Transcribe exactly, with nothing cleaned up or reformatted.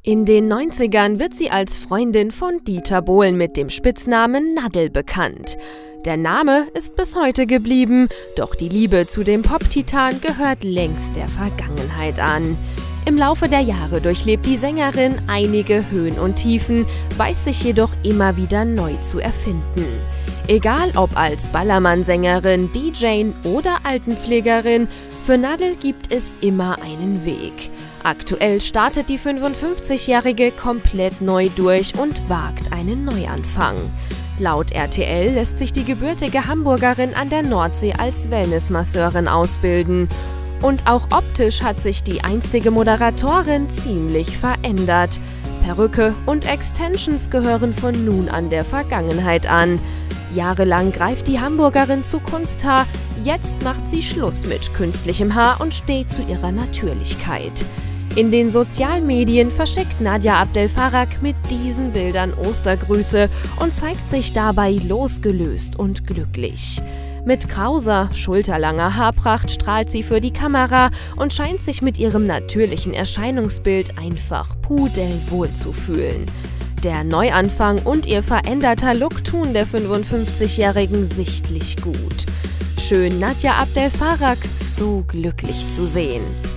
In den neunzigern wird sie als Freundin von Dieter Bohlen mit dem Spitznamen Nadel bekannt. Der Name ist bis heute geblieben, doch die Liebe zu dem Pop-Titan gehört längst der Vergangenheit an. Im Laufe der Jahre durchlebt die Sängerin einige Höhen und Tiefen, weiß sich jedoch immer wieder neu zu erfinden. Egal ob als Ballermann-Sängerin, D J oder Altenpflegerin, für Nadel gibt es immer einen Weg. Aktuell startet die fünfundfünfzigjährige komplett neu durch und wagt einen Neuanfang. Laut R T L lässt sich die gebürtige Hamburgerin an der Nordsee als Wellnessmasseurin ausbilden. Und auch optisch hat sich die einstige Moderatorin ziemlich verändert. Perücke und Extensions gehören von nun an der Vergangenheit an. Jahrelang greift die Hamburgerin zu Kunsthaar, jetzt macht sie Schluss mit künstlichem Haar und steht zu ihrer Natürlichkeit. In den sozialen Medien verschickt Nadja Abdel Farag mit diesen Bildern Ostergrüße und zeigt sich dabei losgelöst und glücklich. Mit krauser, schulterlanger Haarpracht strahlt sie für die Kamera und scheint sich mit ihrem natürlichen Erscheinungsbild einfach pudelwohl zu fühlen. Der Neuanfang und ihr veränderter Look tun der fünfundfünfzigjährigen sichtlich gut. Schön, Nadja Abdel Farag so glücklich zu sehen.